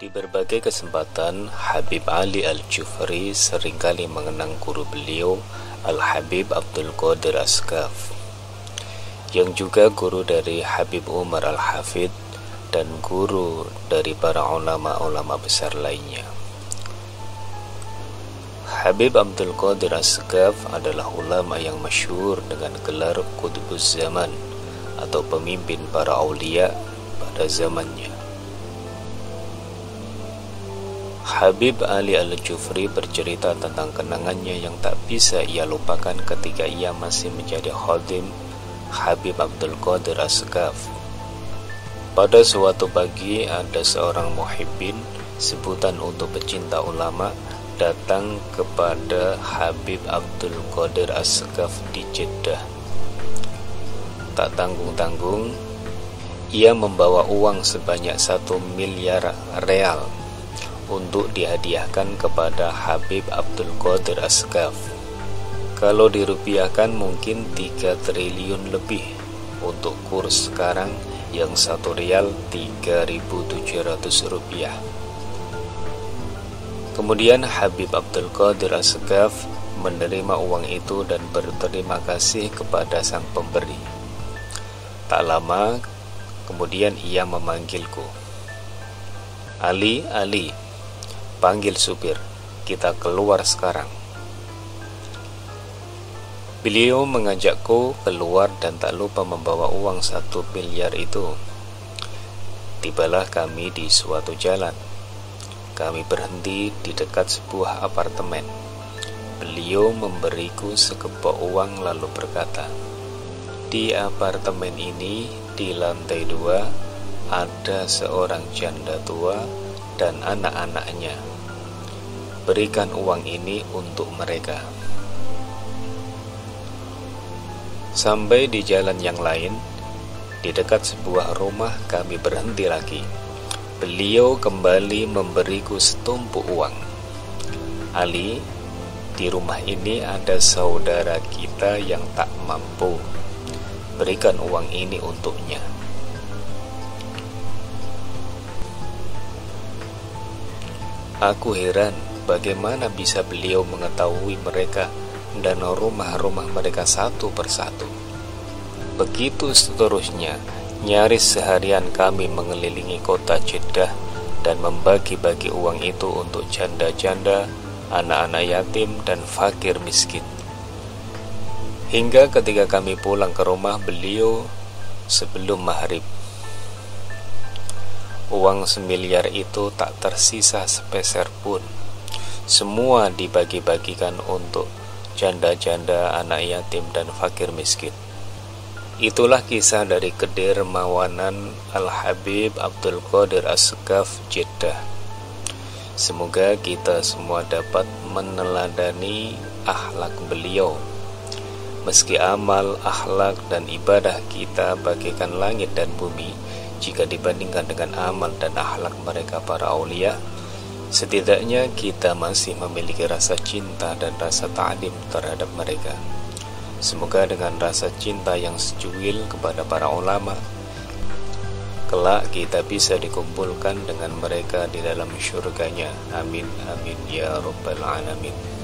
Di berbagai kesempatan, Habib Ali Al-Jufri seringkali mengenang guru beliau, Al-Habib Abdul Qadir As-Sakaf, yang juga guru dari Habib Umar Al-Hafidh dan guru dari para ulama-ulama besar lainnya. Habib Abdul Qadir As-Sakaf adalah ulama yang masyhur dengan gelar Qutbuz Zaman atau pemimpin para aulia pada zamannya. Habib Ali Al-Jufri bercerita tentang kenangannya yang tak bisa ia lupakan ketika ia masih menjadi khadim Habib Abdul Qadir As-Sakaf. Pada suatu pagi ada seorang muhibbin, sebutan untuk pecinta ulama, datang kepada Habib Abdul Qadir As-Sakaf di Jeddah. Tak tanggung-tanggung, ia membawa uang sebanyak 1 miliar real untuk dihadiahkan kepada Habib Abdul Qadir As-Sakaf. Kalau dirupiahkan mungkin 3 triliun lebih, untuk kurs sekarang yang 1 rial 3.700 rupiah. Kemudian Habib Abdul Qadir As-Sakaf menerima uang itu dan berterima kasih kepada sang pemberi. Tak lama kemudian ia memanggilku. Ali, panggil supir, kita keluar sekarang. Beliau mengajakku keluar dan tak lupa membawa uang 1 miliar itu. Tibalah kami di suatu jalan. Kami berhenti di dekat sebuah apartemen. Beliau memberiku sekepok uang lalu berkata, di apartemen ini di lantai 2 ada seorang janda tua dan anak-anaknya. Berikan uang ini untuk mereka. Sampai di jalan yang lain, di dekat sebuah rumah kami berhenti lagi. Beliau kembali memberiku setumpuk uang. Ali, di rumah ini ada saudara kita yang tak mampu. Berikan uang ini untuknya. Aku heran bagaimana bisa beliau mengetahui mereka dan rumah-rumah mereka satu persatu. Begitu seterusnya, nyaris seharian kami mengelilingi kota Jeddah dan membagi-bagi uang itu untuk janda-janda, anak-anak yatim, dan fakir miskin. Hingga ketika kami pulang ke rumah beliau sebelum maghrib, uang 1 miliar itu tak tersisa sepeser pun. Semua dibagi-bagikan untuk janda-janda, anak yatim, dan fakir miskin. Itulah kisah dari kedermawanan Al-Habib Abdul Qadir As-Sakaf Jeddah. Semoga kita semua dapat meneladani akhlak beliau. Meski amal, akhlak, dan ibadah kita bagaikan langit dan bumi, jika dibandingkan dengan amal dan akhlak mereka para aulia, setidaknya kita masih memiliki rasa cinta dan rasa ta'lim terhadap mereka. Semoga dengan rasa cinta yang secuil kepada para ulama, kelak kita bisa dikumpulkan dengan mereka di dalam syurganya. Amin, amin, ya rabbal alamin.